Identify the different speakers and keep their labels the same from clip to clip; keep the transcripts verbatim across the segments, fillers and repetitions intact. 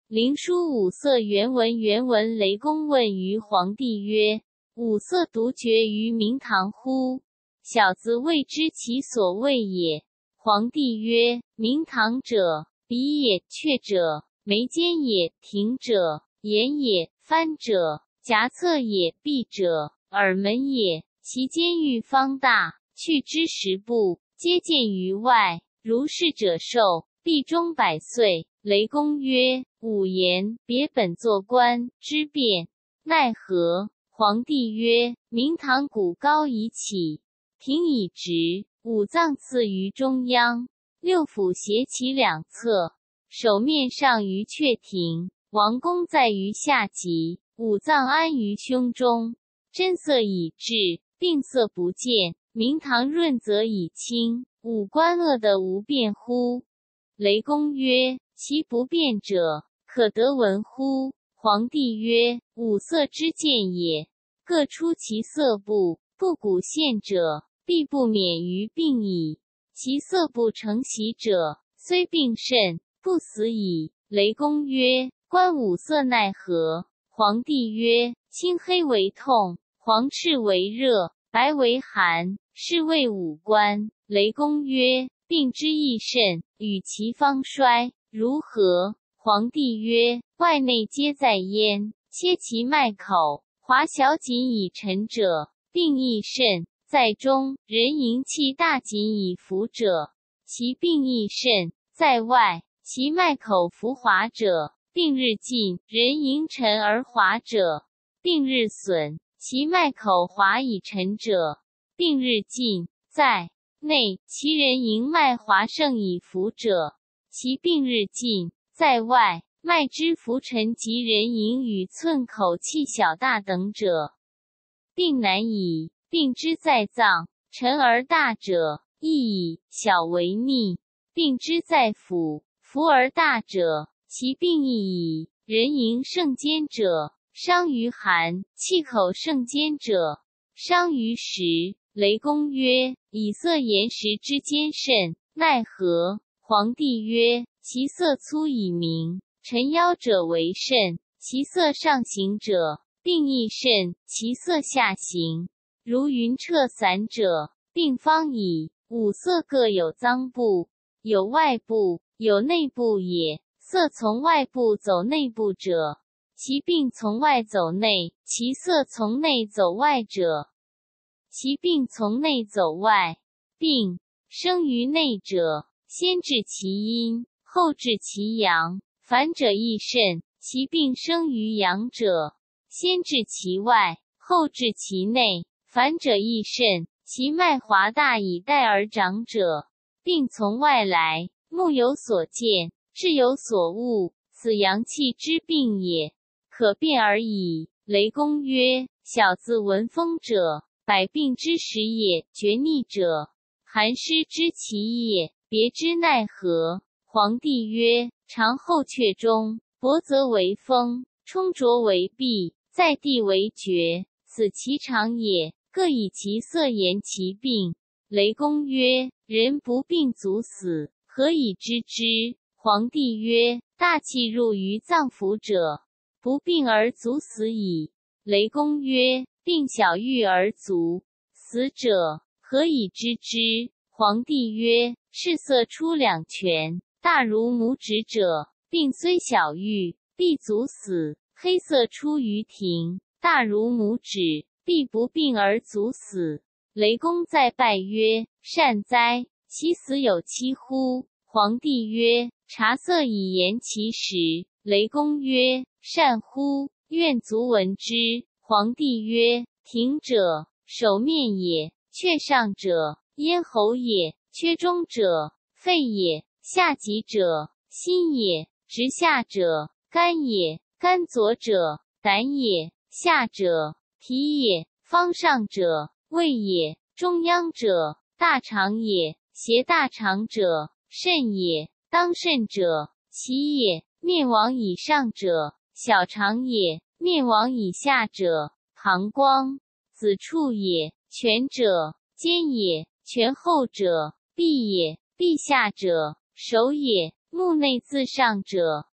Speaker 1: 灵书五色原文原文雷公问于皇帝曰：五色独绝于明堂乎？小子未知其所谓也。皇帝曰：明堂者，鼻也；阙者，眉间也；庭者，眼也；翻者，颊侧也；闭者，耳门也。其间域方大，去之十步，皆见于外。如是者寿，必终百岁。雷公曰：吾言，别本作官之变，奈何？皇帝曰：明堂古高以起，庭以直，五脏次于中央，六府斜其两侧，首面上于阙庭，王宫在于下极，五脏安于胸中。真色已至，病色不见，明堂润泽以清，五官恶得无变乎？雷公曰：其不变者，可得闻乎？皇帝曰：五色之见也，各出其色部，不古现者，必不免于病矣。其色不成习者，虽病甚，不死矣。雷公曰：观五色奈何？皇帝曰：青黑为痛，黄赤为热，白为寒，是谓五官。雷公曰：病之益甚，与其方衰，如何？皇帝曰：外内皆在焉，切其脉口，划小紧以沉者，病益甚；在中，人营气大紧以服者，其病益甚；在外，其脉口浮滑者，病日进；人营沉而滑者，病日损；其脉口滑以沉者，病日进；在内，其人营脉滑盛以服者，其病日进；在外，脉之浮沉及人营与寸口气小大等者，病难矣。病之在脏，沉而大者，易矣；小为逆。病之在腑，浮而大者，其病易矣。人营盛坚者，伤于寒；气口盛坚者，伤于食。雷公曰：以色言食之坚甚，奈何？皇帝曰：其色粗以明，沉腰者为甚；其色上行者，病益甚；其色下行，如云彻散者，病方矣。五色各有脏部，有外部，有内部也。色从外部走内部者，其病从外走内；其色从内走外者，其病从内走外。病生于内者，先治其阴，后治其阳，反者益甚；其病生于阳者，先治其外，后治其内，反者益甚；其脉滑大以带而长者，病从外来，目有所见，智有所悟，此阳气之病也，可辨而已。雷公曰：小子闻风者，百病之始也；厥逆者，寒湿之起也。别之奈何？皇帝曰：长后阙中，薄则为风，冲浊为痹，在地为厥，此其常也。各以其色言其病。雷公曰：人不病足死，何以知之？皇帝曰：大气入于脏腑者，不病而足死矣。雷公曰：病小愈而足死者，何以知之？皇帝曰：是色出两拳，大如拇指者，病虽小愈，必足死；黑色出于庭，大如拇指，必不病而足死。雷公再拜曰：善哉，其死有期乎？皇帝曰：察色以言其实。雷公曰：善乎，愿足闻之。皇帝曰：庭者，首面也；阙上者，咽喉也；阙中者，肺也；下极者，心也；直下者，肝也；肝左者，胆也；下者，脾也；方上者，胃也；中央者，大肠也；胁大肠者，肾也；当肾者，脐也；面往以上者，小肠也；面往以下者，膀胱、子处也；泉者，肩也；泉后者，臂也；臂下者，手也；目内自上者，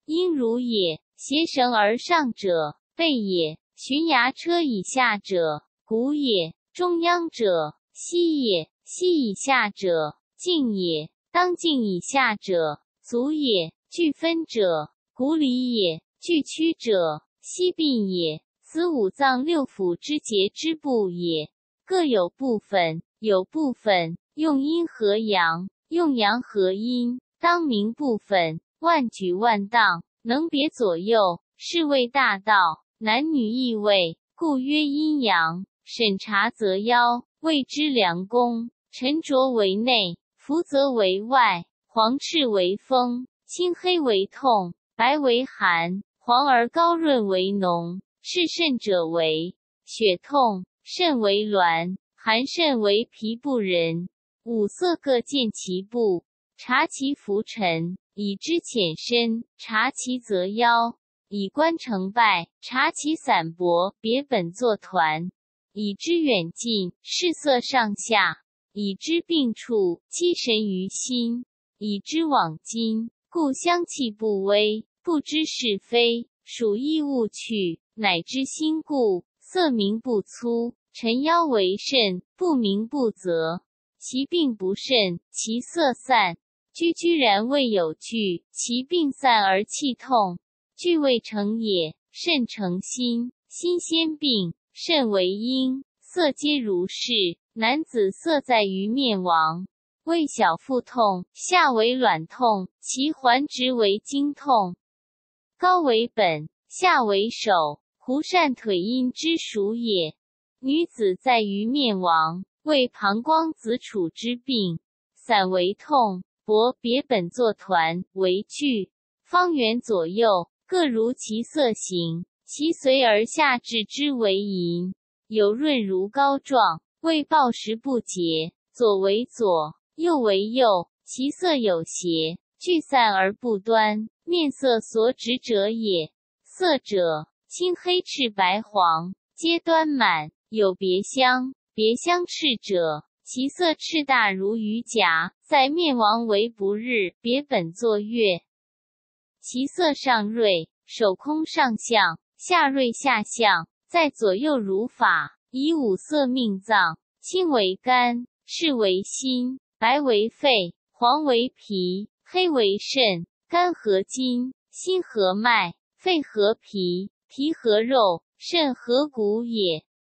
Speaker 1: 阴如也，携绳而上者，背也；循牙车以下者，股也；中央者，膝也；膝以下者，胫也；当胫以下者，足也；俱分者，骨里也；俱屈者，膝髌也。此五脏六腑之节之部也，各有部分，有部分用阴合阳，用阳合阴，当名部分。万举万当，能别左右，是谓大道。男女异位，故曰阴阳。审查则腰，谓之良弓。沉着为内，浮则为外。黄赤为风，青黑为痛，白为寒，黄而高润为浓。是肾者为血痛，肾为挛，寒肾为脾不仁。五色各见其部，察其浮沉，以知浅深；察其泽腰，以观成败；察其散薄，别本作团，以知远近；视色上下，以知病处；期神于心，以知往今。故香气不微，不知是非；属意勿去，乃知心故。色明不粗，沉腰为肾，不明不泽。其病不甚，其色散。居居然未有惧，其病散而气痛。惧未成也，肾成心，心先病，肾为阴，色皆如是。男子色在于面亡，为小腹痛，下为卵痛，其环直为经痛。高为本，下为首，狐疝腿阴之属也。女子在于面亡，为膀胱子处之病，散为痛，薄别本作团，为聚。方圆左右，各如其色形，其随而下至之为银，有润如膏状，为暴食不洁。左为左，右为右，其色有邪，聚散而不端，面色所指者也。色者，青黑赤白黄，皆端满，有别香。别香赤者，其色赤大如鱼甲，在面亡为不日，别本作月。其色上锐，手空上象，下锐下象，在左右如法。以五色命脏，青为肝，赤为心，白为肺，黄为脾，黑为肾。肝合筋，心合脉，肺合脾，脾合肉，肾合骨也。